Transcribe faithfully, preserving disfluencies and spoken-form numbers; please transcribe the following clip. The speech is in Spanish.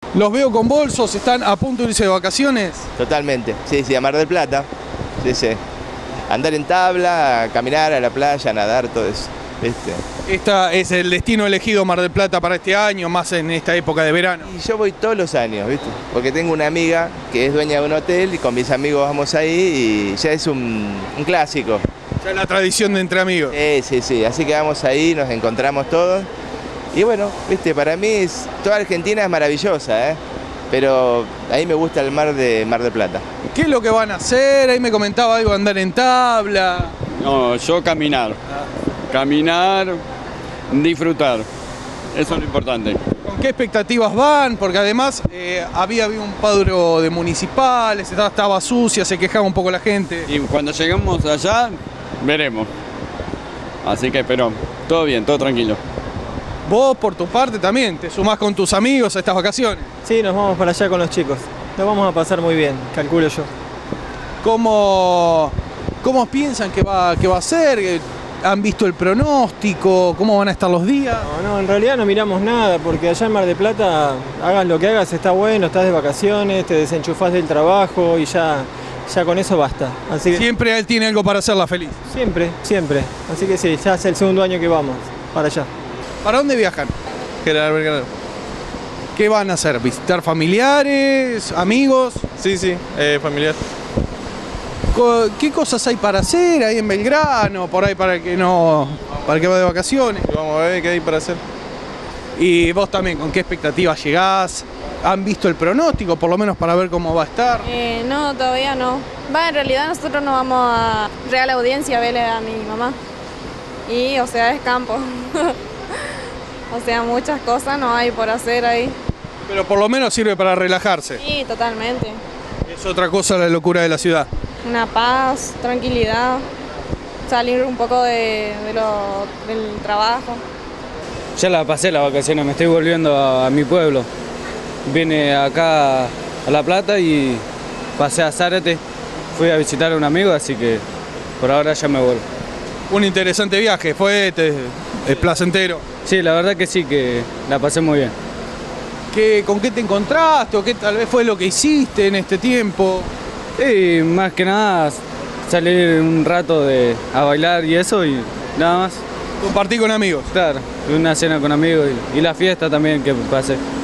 Los veo con bolsos, están a punto de irse de vacaciones. Totalmente, sí, sí, a Mar del Plata, sí, sí. Andar en tabla, caminar a la playa, nadar, todo eso, ¿viste? Este es el destino elegido Mar del Plata para este año, más en esta época de verano. Y yo voy todos los años, ¿viste? Porque tengo una amiga que es dueña de un hotel y con mis amigos vamos ahí y ya es un, un clásico. Ya es la tradición de entre amigos. Sí, sí, sí, así que vamos ahí, nos encontramos todos. Y bueno, viste, para mí es, toda Argentina es maravillosa, ¿eh? Pero a mí me gusta el mar de Mar del Plata. ¿Qué es lo que van a hacer? Ahí me comentaba algo, andar en tabla. No, yo caminar. Caminar, disfrutar. Eso es lo importante. ¿Con qué expectativas van? Porque además eh, había, había un padro de municipales, estaba, estaba sucia, se quejaba un poco la gente. Y cuando lleguemos allá, veremos. Así que, pero todo bien, todo tranquilo. Vos, por tu parte, también te sumás con tus amigos a estas vacaciones. Sí, nos vamos para allá con los chicos. Lo vamos a pasar muy bien, calculo yo. ¿Cómo, cómo piensan que va, que va a ser? ¿Han visto el pronóstico? ¿Cómo van a estar los días? No, no, en realidad no miramos nada, porque allá en Mar del Plata, hagas lo que hagas, está bueno, estás de vacaciones, te desenchufás del trabajo y ya, ya con eso basta. Así que, Siempre él tiene algo para hacerla feliz. siempre, siempre. Así que sí, ya es el segundo año que vamos para allá. ¿Para dónde viajan? General Belgrano. ¿Qué van a hacer? ¿Visitar familiares, amigos? Sí, sí, eh, familiar. Co- ¿Qué cosas hay para hacer ahí en Belgrano? Por ahí para el que no, para el que va de vacaciones. Vamos a ver qué hay para hacer. Y vos también, ¿con qué expectativas llegás? ¿Han visto el pronóstico, por lo menos para ver cómo va a estar? Eh, no, todavía no. Va, en realidad nosotros nos vamos a Real Audiencia a verle a mi mamá. Y, o sea, es campo. O sea, muchas cosas no hay por hacer ahí. Pero por lo menos sirve para relajarse. Sí, totalmente. Es otra cosa la locura de la ciudad. Una paz, tranquilidad, salir un poco de, de lo, del trabajo. Ya la pasé las vacaciones, me estoy volviendo a, a mi pueblo. Vine acá a La Plata y pasé a Zárate. Fui a visitar a un amigo, así que por ahora ya me vuelvo. Un interesante viaje, fue te, es placentero. Sí, la verdad que sí, que la pasé muy bien. ¿Qué, ¿Con qué te encontraste o qué tal vez fue lo que hiciste en este tiempo? Y más que nada salir un rato de, a bailar y eso y nada más. Compartí con amigos. Claro, una cena con amigos y, y la fiesta también que pasé.